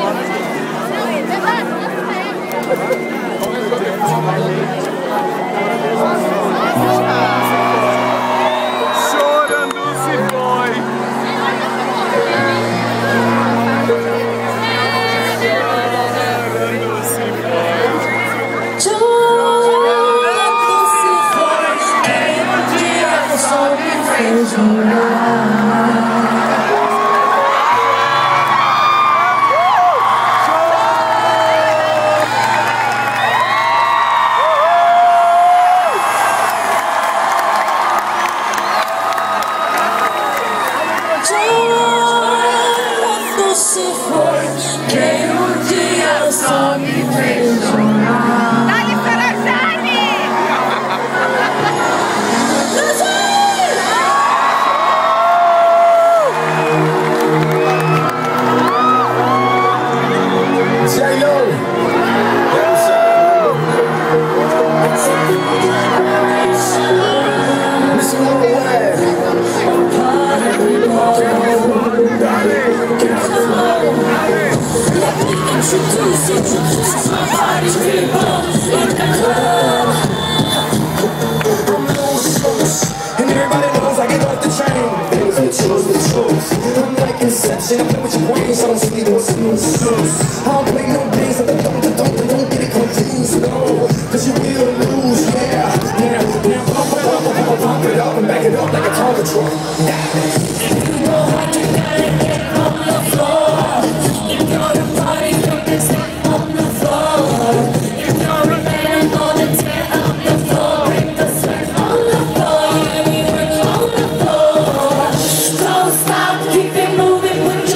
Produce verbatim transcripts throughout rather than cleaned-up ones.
Inception, I play with your brains, I don't see what's loose. I don't play no games, I don't, don't, don't, don't get it confused, no. Cause you will lose, yeah. Now, now, pump it up, pump it, pump it up and back it up like a Tonka truck. You know how to get on the floor. If you're a party, you can stay on the floor. If you're a man, I'm gonna tear up the floor. Break the sweat on the floor, yeah, we work on the floor. Don't stop, keep it moving.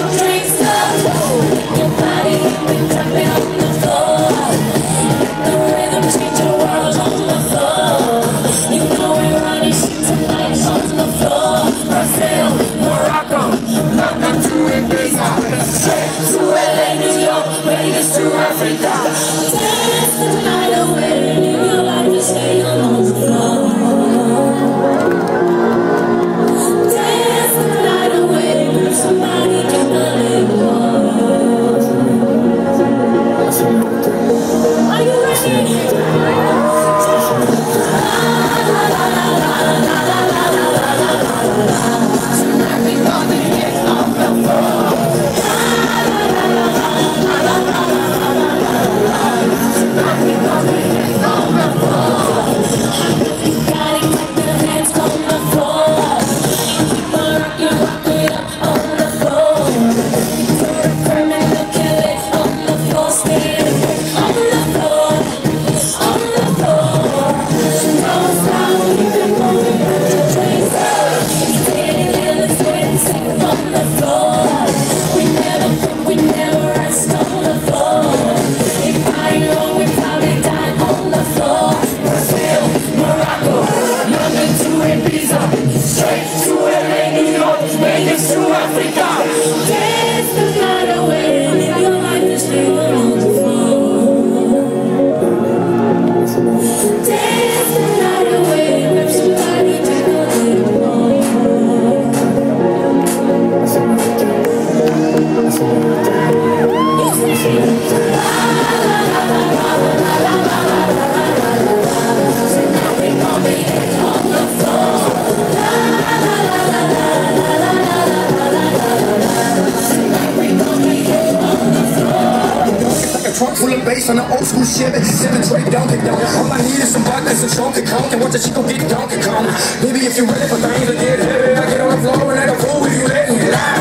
To Africa, dance the night away, live your life and stay on the floor. Dance the night away, with somebody can live more. Are you ready? Tonight we gonna get on the floor. Trunk full of bass on the old school Chevy, sipping straight Donkey Kong. All I need is some vodka and some Chunky Kong, and watch the Chico get Donkey Kong. Baby, if you're ready for things to get heavy, I get on the floor and act a fool if you let me lie.